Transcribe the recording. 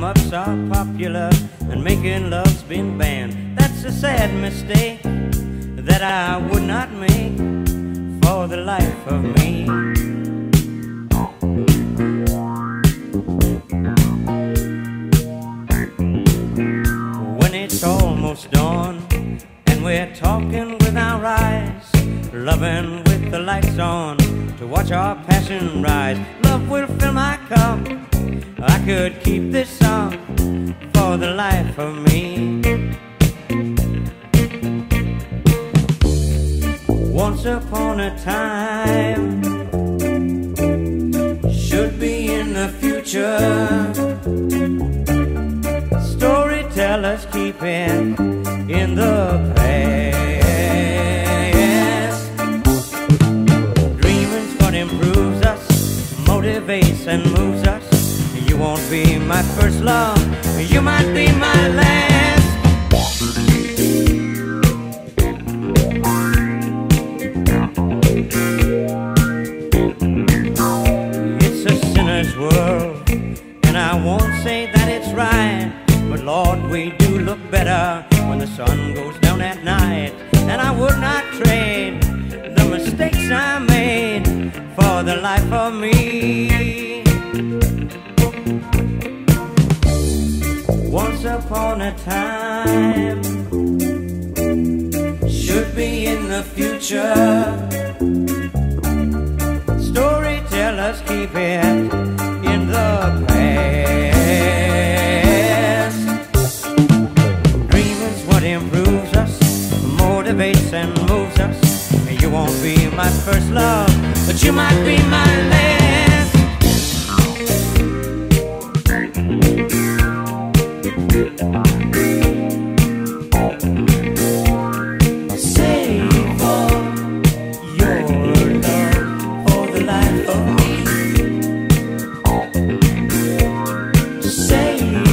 ups are popular and making love's been banned. That's a sad mistake that I would not make for the life of me. When it's almost dawn and we're talking with our eyes, loving with the lights on to watch our passion rise, love will fill my cup. I could keep this song for the life of me. Once upon a time, should be in the future. Storytellers keep it in the past. Dreaming's what improves us, motivates and moves us. You won't be my first love, you might be my last. It's a sinner's world, and I won't say that it's right, but Lord, we do look better when the sun goes down at night. And I would not trade the mistakes I made for the life of me. Once upon a time, should be in the future. Storytellers keep it in the past. Dreaming's what improves us, motivates and moves us. You won't be my first love, but you might be my last. Say